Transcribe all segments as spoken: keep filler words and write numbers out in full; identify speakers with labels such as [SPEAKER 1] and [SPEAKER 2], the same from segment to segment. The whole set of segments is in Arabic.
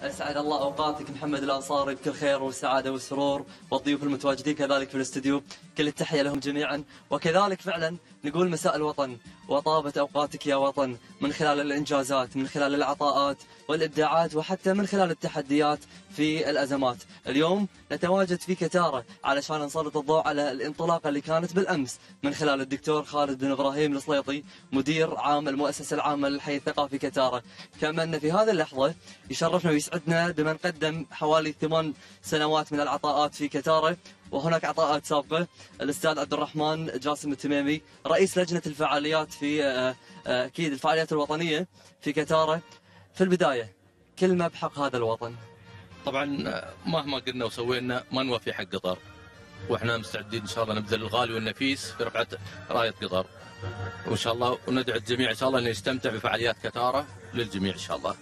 [SPEAKER 1] أسعد الله أوقاتك محمد الأنصاري بكل خير وسعادة وسرور، والضيوف المتواجدين كذلك في الاستديو كل التحية لهم جميعا. وكذلك فعلا نقول مساء الوطن وطابت أوقاتك يا وطن، من خلال الإنجازات، من خلال العطاءات والإبداعات، وحتى من خلال التحديات في الأزمات. اليوم نتواجد في كتارة علشان نسلط الضوء على الانطلاقة اللي كانت بالأمس من خلال الدكتور خالد بن إبراهيم السليطي مدير عام المؤسسة العامة للحي الثقافي كتارة. كما أن في هذه اللحظة يشرفنا ويسعدنا بمن قدم حوالي ثمان سنوات من العطاءات في كتارة، وهناك عطاءات سابقة. الأستاذ عبد الرحمن جاسم التميمي رئيس لجنة الفعاليات في أكيد الفعاليات الوطنية في كتارة. في البداية كلمة بحق هذا الوطن.
[SPEAKER 2] طبعا مهما قلنا وسوينا ما نوفي حق قطر، واحنا مستعدين ان شاء الله نبذل الغالي والنفيس في رفعة راية قطر، وان شاء الله وندعو الجميع ان شاء الله انه يستمتع بفعاليات كتارة للجميع ان شاء الله.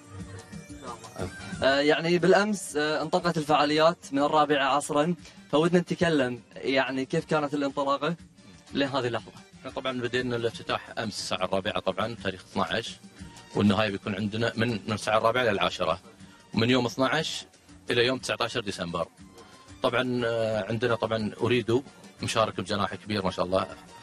[SPEAKER 1] آه يعني بالامس آه انطلقت الفعاليات من الرابعة عصرا، فودنا نتكلم يعني كيف كانت الانطلاقة لهذه اللحظة.
[SPEAKER 2] احنا طبعا بدينا الافتتاح امس الساعة الرابعة طبعا تاريخ اثني عشر، والنهاية بيكون عندنا من من الساعة الرابعة إلى العاشرة، ومن يوم اثني عشر إلى يوم تسعة عشر ديسمبر. طبعا عندنا طبعا أريدو مشارك بجناح كبير ما شاء الله،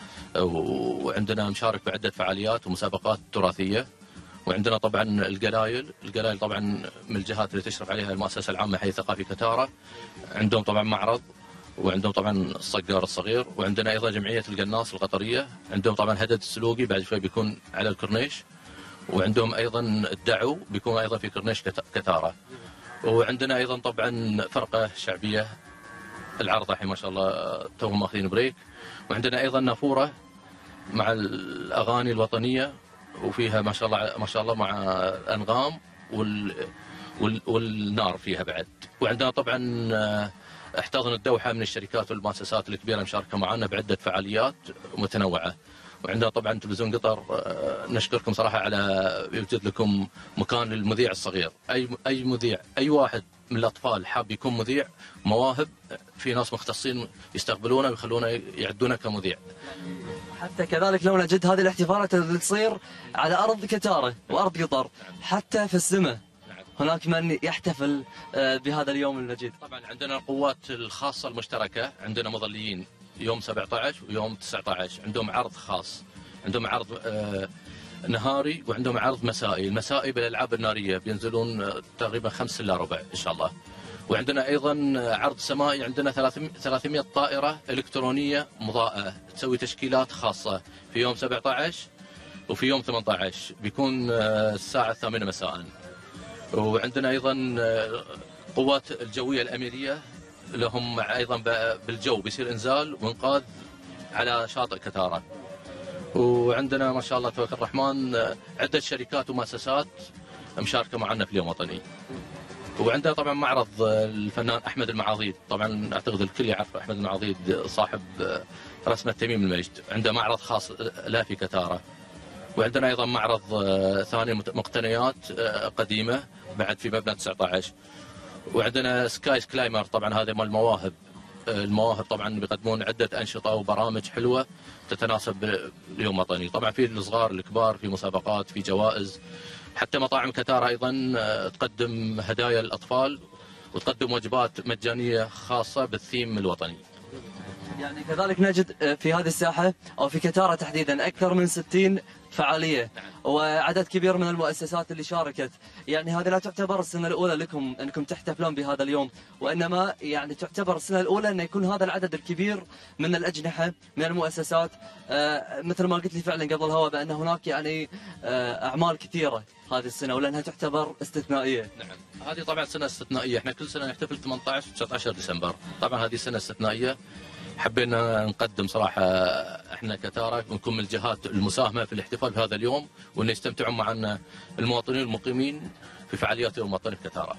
[SPEAKER 2] وعندنا مشارك بعدة فعاليات ومسابقات تراثية، وعندنا طبعا القلايل، القلايل طبعا من الجهات اللي تشرف عليها المؤسسة العامة حي الثقافي كتارة، عندهم طبعا معرض، وعندهم طبعا الصقار الصغير، وعندنا أيضا جمعية القناص القطرية، عندهم طبعا هدد السلوقي بعد شوي بيكون على الكورنيش، وعندهم ايضا الدعو بيكون ايضا في كورنيش كتارة، وعندنا ايضا طبعا فرقه شعبيه العرض الحين ما شاء الله توهم ماخذين بريك، وعندنا ايضا نافوره مع الاغاني الوطنيه وفيها ما شاء الله ما شاء الله مع انغام وال وال والنار فيها بعد، وعندنا طبعا احتضن الدوحه من الشركات والمؤسسات الكبيره مشاركه معنا بعده فعاليات متنوعه. وعندنا طبعا تلفزيون قطر نشكركم صراحه على يوجد لكم مكان للمذيع الصغير، اي اي مذيع اي واحد من الاطفال حاب يكون مذيع مواهب، في ناس مختصين يستقبلونه ويخلونه يعدونه كمذيع.
[SPEAKER 1] حتى كذلك لو نجد هذه الاحتفالات اللي تصير على ارض كتاره وارض قطر، حتى في السماء هناك من يحتفل بهذا اليوم المجيد.
[SPEAKER 2] طبعا عندنا القوات الخاصه المشتركه، عندنا مظليين يوم سبعة عشر ويوم تسعة عشر عندهم عرض خاص، عندهم عرض آه نهاري وعندهم عرض مسائي، المسائي بالالعاب الناريه بينزلون آه تقريبا خمس الا ربع ان شاء الله. وعندنا ايضا عرض سمائي، عندنا ثلاثمئة طائره الكترونيه مضاءه تسوي تشكيلات خاصه في يوم سبعة عشر وفي يوم ثمانية عشر بيكون آه الساعه الثامنة مساء. وعندنا ايضا آه قوات الجويه الاميريه لهم ايضا بالجو بيصير انزال وانقاذ على شاطئ كتارة. وعندنا ما شاء الله تبارك الرحمن عده شركات ومؤسسات مشاركه معنا في اليوم الوطني. وعندنا طبعا معرض الفنان احمد المعاضيد، طبعا اعتقد الكل يعرف احمد المعاضيد صاحب رسمه تميم المجد، عنده معرض خاص لا في كتارة. وعندنا ايضا معرض ثاني مقتنيات قديمه بعد في مبنى تسعة عشر. وعندنا سكاي كلايمر طبعا هذا مال المواهب، المواهب طبعا بيقدمون عده انشطه وبرامج حلوه تتناسب باليوم الوطني، طبعا في الصغار الكبار، في مسابقات، في جوائز، حتى مطاعم كتارة ايضا تقدم هدايا للاطفال وتقدم وجبات مجانيه خاصه بالثيم الوطني.
[SPEAKER 1] يعني كذلك نجد في هذه الساحه او في كتارة تحديدا اكثر من ستين فعاليه وعدد كبير من المؤسسات اللي شاركت. يعني هذه لا تعتبر السنه الاولى لكم انكم تحتفلون بهذا اليوم، وانما يعني تعتبر السنه الاولى ان يكون هذا العدد الكبير من الاجنحه من المؤسسات. آه مثل ما قلت لي فعلا قبل الهواء بان هناك يعني آه اعمال كثيره هذه السنه، ولانها تعتبر استثنائيه.
[SPEAKER 2] نعم هذه طبعا سنه استثنائيه، احنا كل سنه نحتفل ثمانية عشر و تسعة عشر ديسمبر، طبعا هذه سنه استثنائيه حبينا نقدم صراحه احنا كتارة ونكون من الجهات المساهمه في الاحتفال بهذا اليوم، وان يستمتعون معنا المواطنين المقيمين في فعاليات يوم الوطني في كتارة.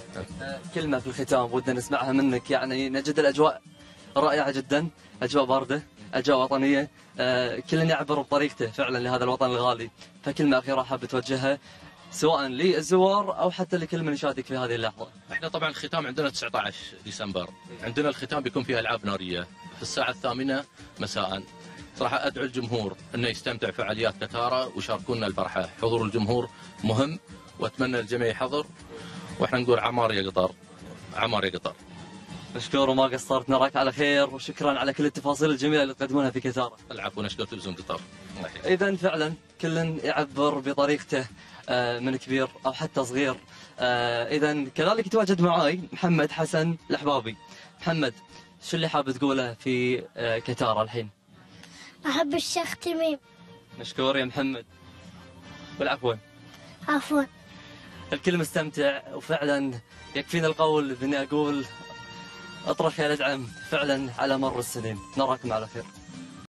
[SPEAKER 1] كلمه في الختام ودنا نسمعها منك، يعني نجد الاجواء رائعه جدا، اجواء بارده، اجواء وطنيه، كل يعبر بطريقته فعلا لهذا الوطن الغالي، فكلمه اخيره حاب توجهها سواء للزوار او حتى لكل من يشارك في هذه اللحظه.
[SPEAKER 2] احنا طبعا الختام عندنا تسعة عشر ديسمبر، عندنا الختام بيكون فيها العاب ناريه في الساعه الثامنة مساء. صراحه ادعو الجمهور انه يستمتع فعاليات كتارة ويشاركونا الفرحه، حضور الجمهور مهم واتمنى الجميع يحضر واحنا نقول عمار يا قطر، عمار يا قطر.
[SPEAKER 1] مشكور وما قصرت، نراك على خير وشكرا على كل التفاصيل الجميلة اللي تقدمونها في كثارة.
[SPEAKER 2] العفو، نشكر تلفزيون قطر.
[SPEAKER 1] إذا فعلا كل يعبر بطريقته من كبير أو حتى صغير. إذا كذلك يتواجد معاي محمد حسن الأحبابي. محمد، شو اللي حاب تقوله في كثارة الحين؟
[SPEAKER 3] أحب الشيخ تميم.
[SPEAKER 1] مشكور يا محمد. والعفو.
[SPEAKER 3] عفوا.
[SPEAKER 1] الكل مستمتع وفعلا يكفينا القول بإني أقول اطرح يا لدعم فعلا على مر السنين. نراكم على خير.